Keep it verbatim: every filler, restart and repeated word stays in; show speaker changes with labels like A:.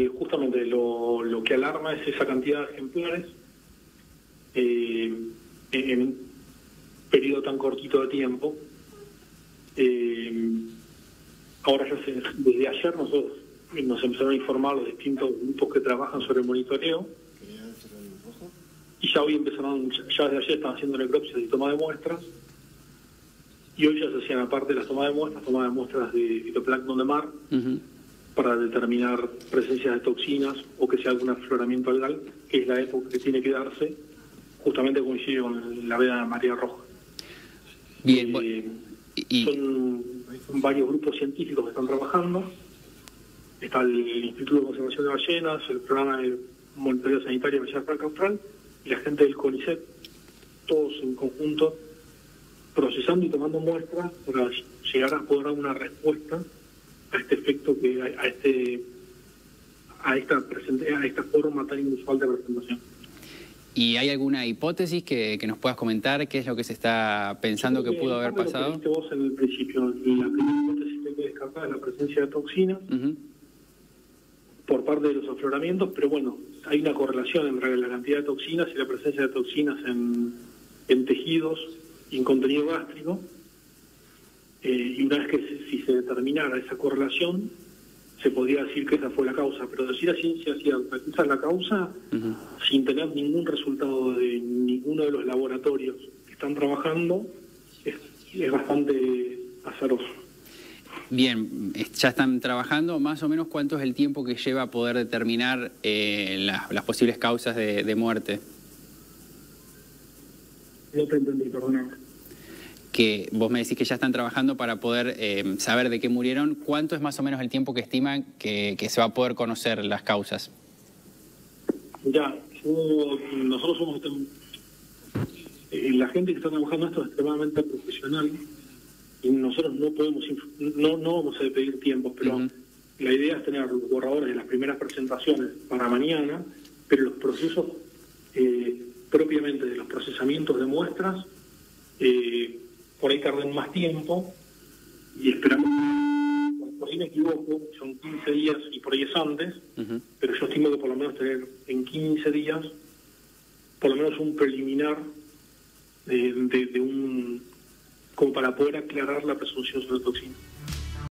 A: Eh, justamente lo, lo que alarma es esa cantidad de ejemplares eh, en un periodo tan cortito de tiempo. Eh, ahora ya se, desde ayer nosotros nos empezaron a informar los distintos grupos que trabajan sobre el monitoreo y ya hoy empezaron, ya desde ayer están haciendo necropsias y toma de muestras, y hoy ya se hacían, aparte de las tomas de muestras, tomas de muestras de fitoplancton de mar, uh-huh, para determinar presencias de toxinas o que sea algún afloramiento algal, que es la época que tiene que darse, justamente coincide con la veda de María Roja.
B: Bien,
A: eh,
B: bueno, y...
A: son, son varios grupos científicos que están trabajando. Está el Instituto de Conservación de Ballenas, el Programa de Monitoreo Sanitario de Ballena Franca Austral y la gente del CONICET, todos en conjunto, procesando y tomando muestras para llegar a poder dar una respuesta a este efecto, que a, a este a esta presente, a esta forma tan inusual de presentación.
B: ¿Y hay alguna hipótesis que, que nos puedas comentar? ¿Qué es lo que se está pensando que, que pudo haber pasado?
A: Lo que vos en el principio, la primera hipótesis que hay que descartar es la presencia de toxinas, uh-huh, por parte de los afloramientos, pero bueno, hay una correlación entre la cantidad de toxinas y la presencia de toxinas en, en tejidos y en contenido gástrico, eh, y una vez que se, si se determinara esa correlación, se podría decir que esa fue la causa, pero decir a ciencia cierta que esa es la causa, uh-huh, sin tener ningún resultado de ninguno de los laboratorios que están trabajando, es, es bastante azaroso.
B: Bien, ya están trabajando. Más o menos, ¿cuánto es el tiempo que lleva a poder determinar eh, la, las posibles causas de, de muerte?
A: No te entendí, perdóname.
B: Que vos me decís que ya están trabajando para poder eh, saber de qué murieron. ¿Cuánto es más o menos el tiempo que estiman que, que se va a poder conocer las causas?
A: Ya, yo, nosotros somos... Eh, la gente que está trabajando esto es extremadamente profesional y nosotros no podemos, no, no vamos a pedir tiempo, pero uh-huh, la idea es tener los borradores de las primeras presentaciones para mañana, pero los procesos eh, propiamente de los procesamientos de muestras eh, por ahí tardan más tiempo y esperamos, por ahí me equivoco, son quince días y por ahí es antes, uh-huh, pero yo estimo que por lo menos tener en quince días por lo menos un preliminar de, de, de un... como para poder aclarar la presunción sobre toxina.